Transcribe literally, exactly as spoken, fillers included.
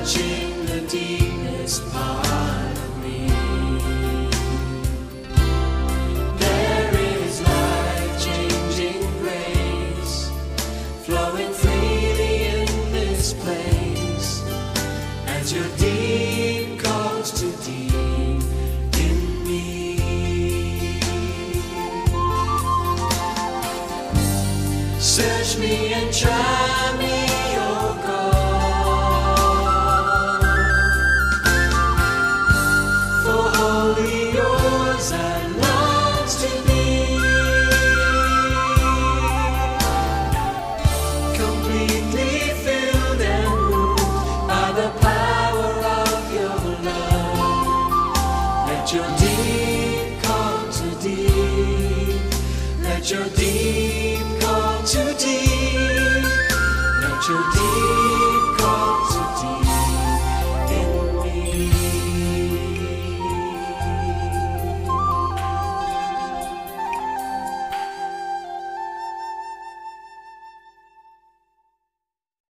touching the deepest part of me. There is life-changing grace flowing freely in this place as your deep calls to deep in me. Search me and try me, oh God, for wholly yours I long to be, completely filled and moved by the power of your love. Let your deep call to deep, let your deep call to deep, let your deep